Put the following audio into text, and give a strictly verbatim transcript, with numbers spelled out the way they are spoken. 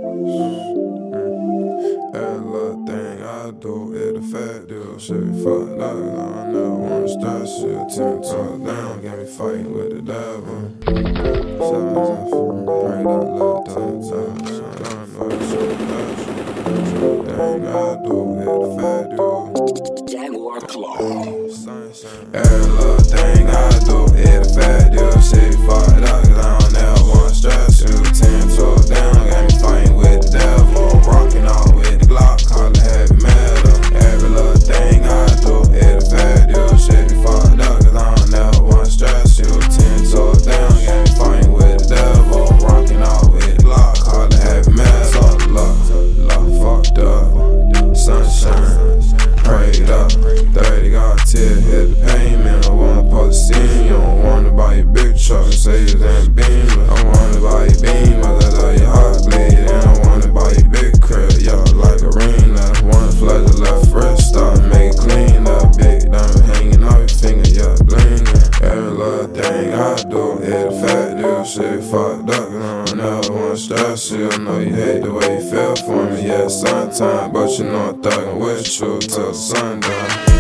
Every little thing I do is a fat deal. Shit be fucked up, I never wanna start shit. Ten toes down, got me fighting with the devil. Seven times from prayed out loud, ten times. Gun for the shit, thing I do is a fat deal. Jaguar Claw. Every little thing I do is a fat deal. Shit be fucked up, cause I don't never wanna stress you. Ten toes down, got me fighting with the devil. Rocking out with the Glock, call it heavy metal. Every little thing I do is a fat deal. Shit be fucked up, cause I don't never wanna stress you. Ten toes down, got me fighting with the devil. Rocking out with the Glock, call it heavy metal. Luck, luck, fucked up. Sunshine, prayed up. thirty got a tear, hit the payment. I wanna post the scene. You don't wanna buy your big truck and say you ain't beamer. I wanna buy your beamer, I love your heart bleed. And I wanna buy your big crib, y'all like arena. Wanna flood the left wrist, start make it clean up. Big diamond hanging off your finger, yeah, blingin'. Every little thing I do is a fat deal. Shit fucked up, and I don't never wanna stress you. I know you hate the way you feel for me, yeah, sometime. But you know I'm thuggin' with you till sundown.